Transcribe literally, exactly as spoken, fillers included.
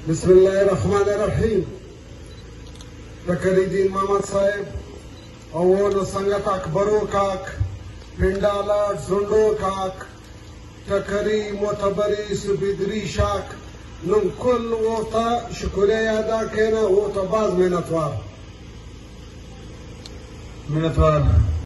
بسم الله الرحمن الرحیم. فکریدین محمد صاحب اول سنگت اکبرو کاک پنڈالا زنڈو کاک تکری معتبری سبیدری شاک نم کل وقتا شکریہ ادا کہنا وقتا بعض محنتوار منتوار